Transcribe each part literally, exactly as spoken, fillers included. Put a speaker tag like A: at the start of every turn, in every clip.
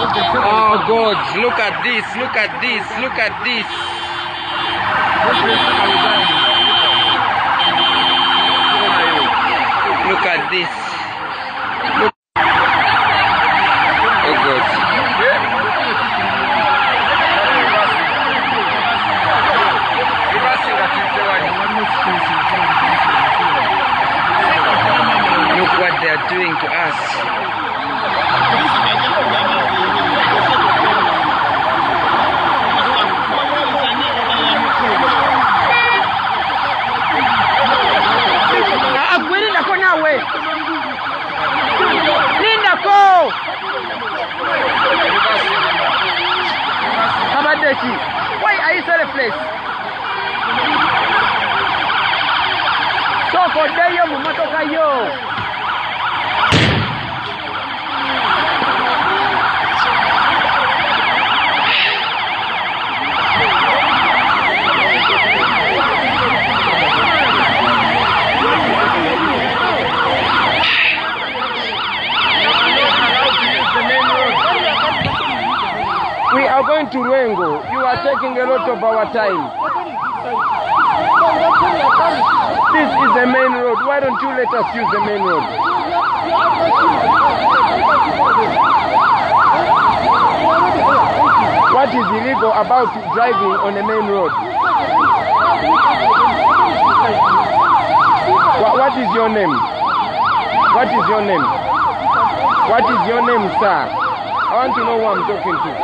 A: Oh God, look at this, look at this, look at this. Look at this. Look. Oh God. Look what they are doing to us. Why are you selfless? So for day you mumatoka yo. We are going to Luengo. You are taking a lot of our time. This is the main road. Why don't you let us use the main road? What is illegal about driving on the main road? What, what is your name? What is your name? What is your name, sir? I want to know who I'm talking to.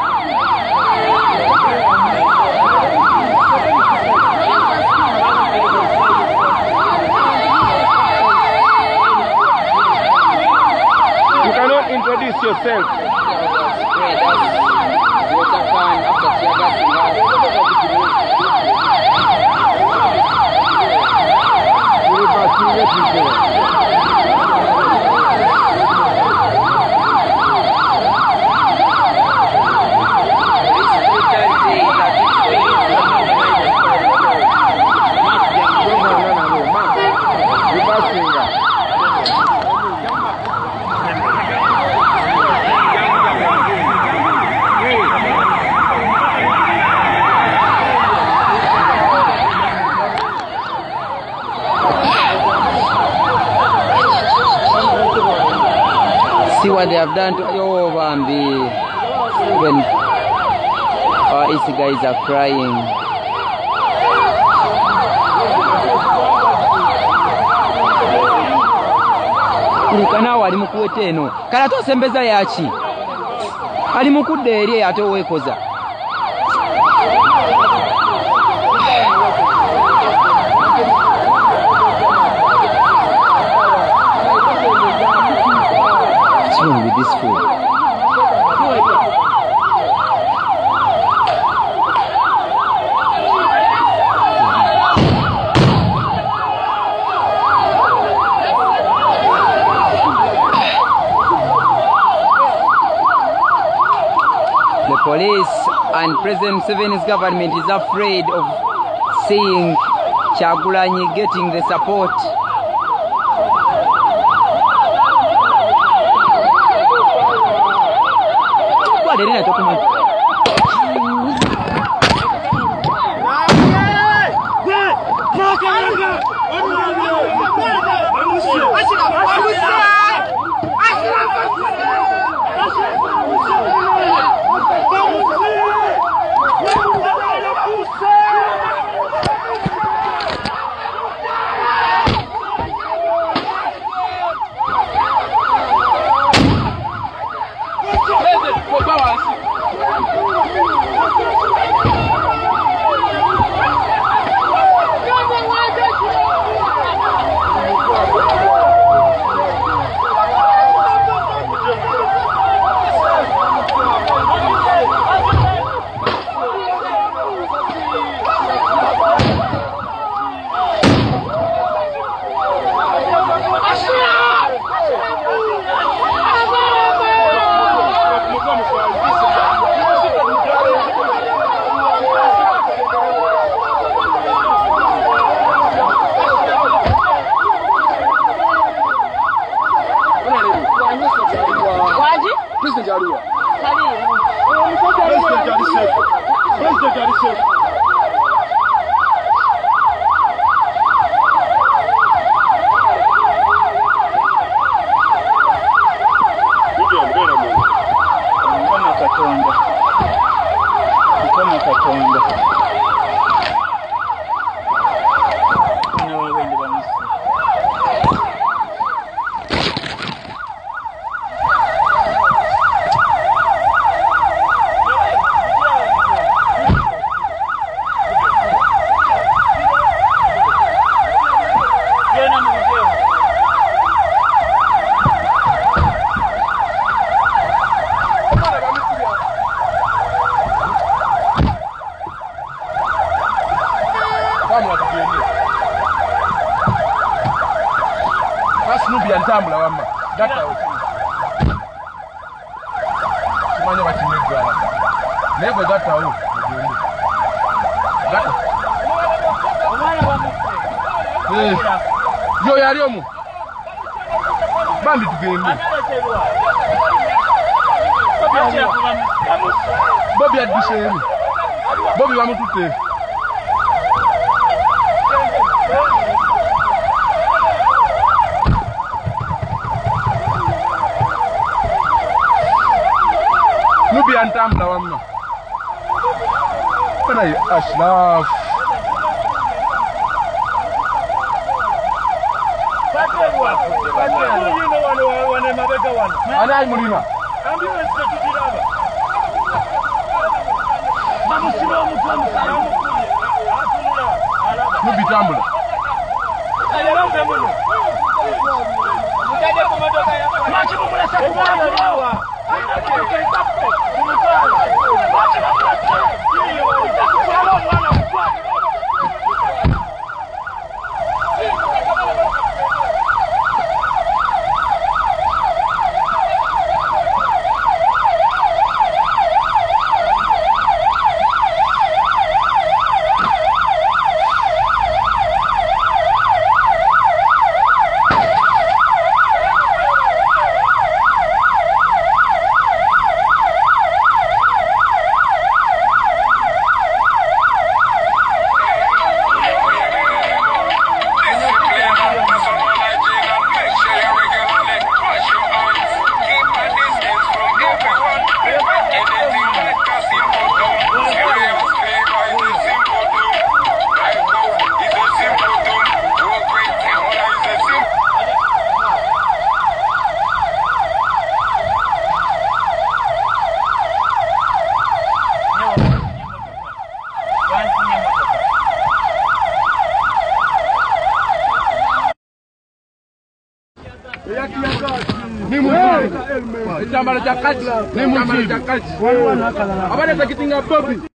A: You cannot introduce yourself. See what they have done to your Bambi. When our East guys are crying. Kana wali mukuwete eno. Kala to sembeza yachi. Ali mukudde eri ate wekoza. With this food. The police and President Museveni's government is afraid of seeing Kyagulanyi getting the support.
B: Tambula wamba data uti tumanya batimegala nebo data u data eh yo yali omu bambi tugende Bobi adisheri Bobi bamutute Nubi antambula wamma. Kana yi Ashraf.
C: Patrewa. Patrewa yino wale wane mabega wane.
B: Ana mulima.
C: Ambulance tutiraba. Mamusiro mutwamu salamu kuye. Atunula alaba.
B: Nubi tambula.
C: Ayera mbemuno. Mutaje kumodoka ya. Machi mumula sakuwa.
B: Itambala cha kati ni muziki. Abale takitinga Bobi.